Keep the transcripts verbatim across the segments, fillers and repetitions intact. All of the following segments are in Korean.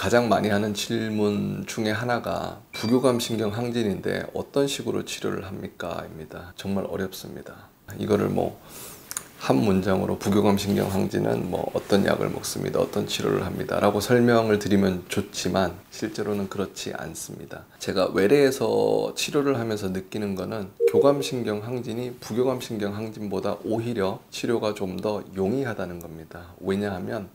가장 많이 하는 질문 중에 하나가 부교감신경 항진인데 어떤 식으로 치료를 합니까? 입니다. 정말 어렵습니다. 이거를 뭐 한 문장으로 부교감신경 항진은 뭐 어떤 약을 먹습니다, 어떤 치료를 합니다 라고 설명을 드리면 좋지만 실제로는 그렇지 않습니다. 제가 외래에서 치료를 하면서 느끼는 거는 교감신경 항진이 부교감신경 항진보다 오히려 치료가 좀 더 용이하다는 겁니다. 왜냐하면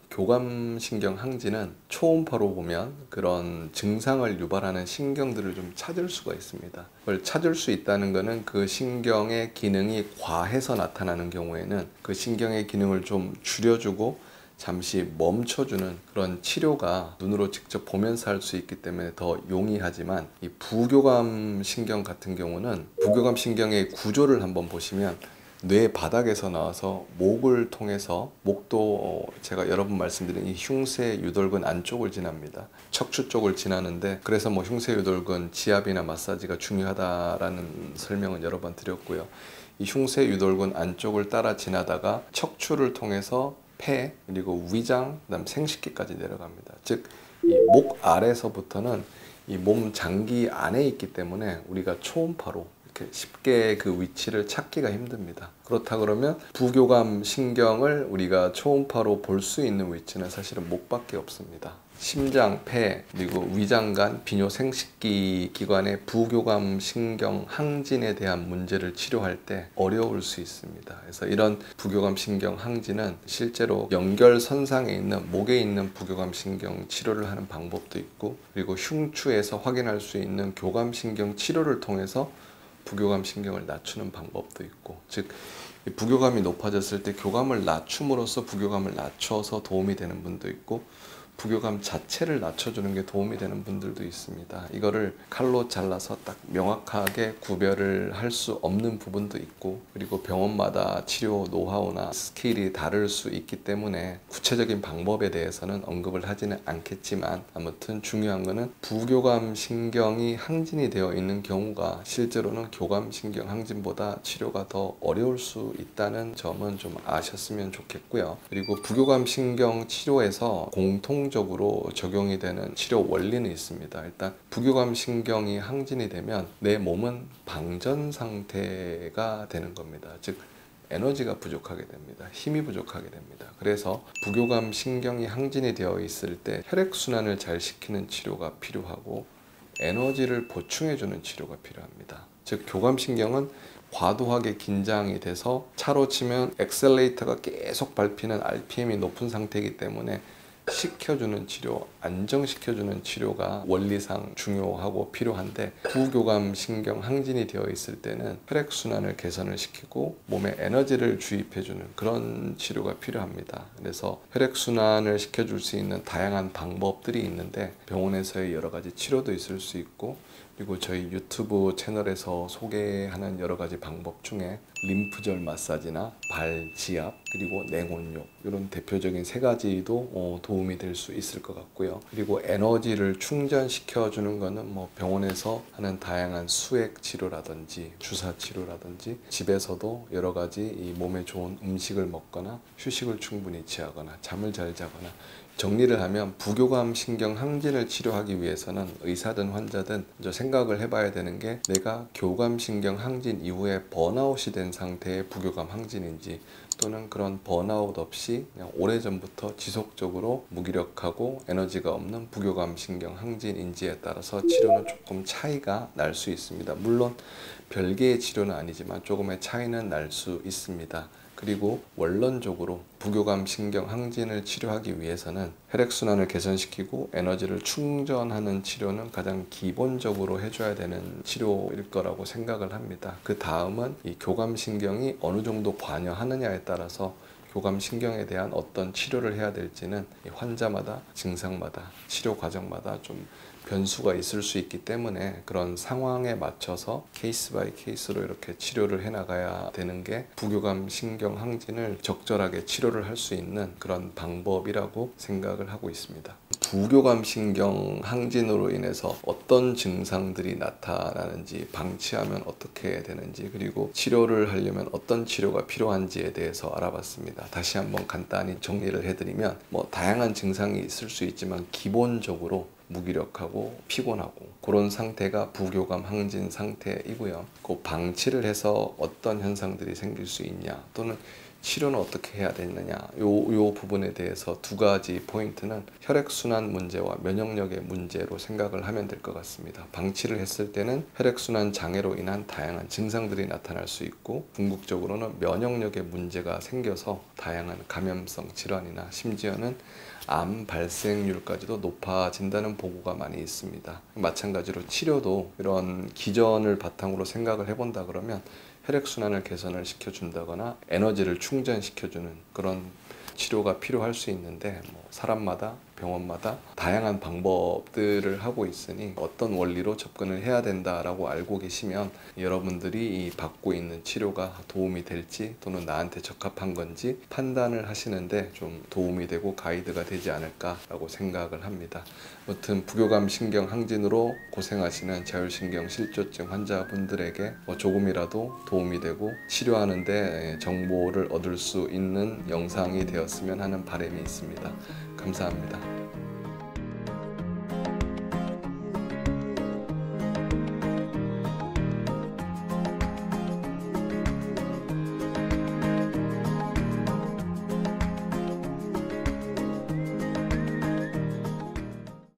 교감신경 항진은 초음파로 보면 그런 증상을 유발하는 신경들을 좀 찾을 수가 있습니다. 그걸 찾을 수 있다는 것은 그 신경의 기능이 과해서 나타나는 경우에는 그 신경의 기능을 좀 줄여주고 잠시 멈춰주는 그런 치료가 눈으로 직접 보면서 할 수 있기 때문에 더 용이하지만 이 부교감 신경 같은 경우는 부교감 신경의 구조를 한번 보시면 뇌 바닥에서 나와서 목을 통해서 목도 제가 여러 번 말씀드린 이 흉쇄 유돌근 안쪽을 지납니다. 척추 쪽을 지나는데 그래서 뭐 흉쇄 유돌근 지압이나 마사지가 중요하다라는 설명은 여러 번 드렸고요. 이 흉쇄 유돌근 안쪽을 따라 지나다가 척추를 통해서 폐 그리고 위장 그다음 생식기까지 내려갑니다. 즉 이 목 아래서부터는 이 몸 장기 안에 있기 때문에 우리가 초음파로 이렇게 쉽게 그 위치를 찾기가 힘듭니다. 그렇다 그러면 부교감 신경을 우리가 초음파로 볼 수 있는 위치는 사실은 목밖에 없습니다. 심장, 폐, 그리고 위장관, 비뇨, 생식기 기관의 부교감 신경 항진에 대한 문제를 치료할 때 어려울 수 있습니다. 그래서 이런 부교감 신경 항진은 실제로 연결선상에 있는 목에 있는 부교감 신경 치료를 하는 방법도 있고 그리고 흉추에서 확인할 수 있는 교감 신경 치료를 통해서 부교감 신경을 낮추는 방법도 있고 즉 부교감이 높아졌을 때 교감을 낮춤으로써 부교감을 낮춰서 도움이 되는 분도 있고 부교감 자체를 낮춰주는 게 도움이 되는 분들도 있습니다. 이거를 칼로 잘라서 딱 명확하게 구별을 할 수 없는 부분도 있고 그리고 병원마다 치료 노하우나 스킬이 다를 수 있기 때문에 구체적인 방법에 대해서는 언급을 하지는 않겠지만 아무튼 중요한 거는 부교감 신경이 항진이 되어 있는 경우가 실제로는 교감 신경 항진보다 치료가 더 어려울 수 있다는 점은 좀 아셨으면 좋겠고요. 그리고 부교감 신경 치료에서 공통 적으로 적용이 되는 치료 원리는 있습니다. 일단 부교감 신경이 항진이 되면 내 몸은 방전 상태가 되는 겁니다. 즉 에너지가 부족하게 됩니다. 힘이 부족하게 됩니다. 그래서 부교감 신경이 항진이 되어 있을 때 혈액순환을 잘 시키는 치료가 필요하고 에너지를 보충해주는 치료가 필요합니다. 즉 교감신경은 과도하게 긴장이 돼서 차로 치면 엑셀레이터가 계속 밟히는 알피엠이 높은 상태이기 때문에 식혀주는 치료, 안정시켜주는 치료가 원리상 중요하고 필요한데 부교감 신경 항진이 되어 있을 때는 혈액순환을 개선을 시키고 몸에 에너지를 주입해주는 그런 치료가 필요합니다. 그래서 혈액순환을 시켜줄 수 있는 다양한 방법들이 있는데 병원에서의 여러 가지 치료도 있을 수 있고 그리고 저희 유튜브 채널에서 소개하는 여러 가지 방법 중에 림프절 마사지나 발 지압 그리고 냉온욕 이런 대표적인 세 가지도 도움이 될 수 있을 것 같고요. 그리고 에너지를 충전시켜 주는 거는 뭐 병원에서 하는 다양한 수액 치료라든지 주사 치료라든지 집에서도 여러 가지 이 몸에 좋은 음식을 먹거나 휴식을 충분히 취하거나 잠을 잘 자거나 정리를 하면 부교감 신경 항진을 치료하기 위해서는 의사든 환자든 먼저 생각을 해봐야 되는 게 내가 교감 신경 항진 이후에 번아웃이 된 상태의 부교감 항진인지 또는 그런 번아웃 없이 그냥 오래전부터 지속적으로 무기력하고 에너지가 없는 부교감 신경 항진인지에 따라서 치료는 조금 차이가 날 수 있습니다. 물론 별개의 치료는 아니지만 조금의 차이는 날 수 있습니다. 그리고 원론적으로 부교감 신경 항진을 치료하기 위해서는 혈액순환을 개선시키고 에너지를 충전하는 치료는 가장 기본적으로 해줘야 되는 치료일 거라고 생각을 합니다. 그 다음은 이 교감 신경이 어느 정도 관여하느냐에 따라서 교감 신경에 대한 어떤 치료를 해야 될지는 환자마다 증상마다 치료 과정마다 좀 변수가 있을 수 있기 때문에 그런 상황에 맞춰서 케이스 바이 케이스로 이렇게 치료를 해나가야 되는 게 부교감 신경 항진을 적절하게 치료를 할 수 있는 그런 방법이라고 생각을 하고 있습니다. 부교감신경 항진으로 인해서 어떤 증상들이 나타나는지, 방치하면 어떻게 되는지, 그리고 치료를 하려면 어떤 치료가 필요한지에 대해서 알아봤습니다. 다시 한번 간단히 정리를 해드리면 뭐 다양한 증상이 있을 수 있지만 기본적으로 무기력하고 피곤하고 그런 상태가 부교감 항진 상태이고요. 그 방치를 해서 어떤 현상들이 생길 수 있냐, 또는 치료는 어떻게 해야 되느냐, 요, 요 부분에 대해서 두 가지 포인트는 혈액순환 문제와 면역력의 문제로 생각을 하면 될 것 같습니다. 방치를 했을 때는 혈액순환 장애로 인한 다양한 증상들이 나타날 수 있고, 궁극적으로는 면역력의 문제가 생겨서 다양한 감염성 질환이나 심지어는 암 발생률까지도 높아진다는 보고가 많이 있습니다. 마찬가지로 치료도 이런 기전을 바탕으로 생각을 해본다 그러면 혈액순환을 개선을 시켜준다거나 에너지를 충전시켜주는 그런 치료가 필요할 수 있는데, 뭐 사람마다 병원마다 다양한 방법들을 하고 있으니 어떤 원리로 접근을 해야 된다라고 알고 계시면 여러분들이 이 받고 있는 치료가 도움이 될지 또는 나한테 적합한 건지 판단을 하시는데 좀 도움이 되고 가이드가 되지 않을까라고 생각을 합니다. 아무튼 부교감 신경 항진으로 고생하시는 자율신경 실조증 환자분들에게 뭐 조금이라도 도움이 되고 치료하는데 정보를 얻을 수 있는 영상이 되었으면 하는 바람이 있습니다. 감사합니다.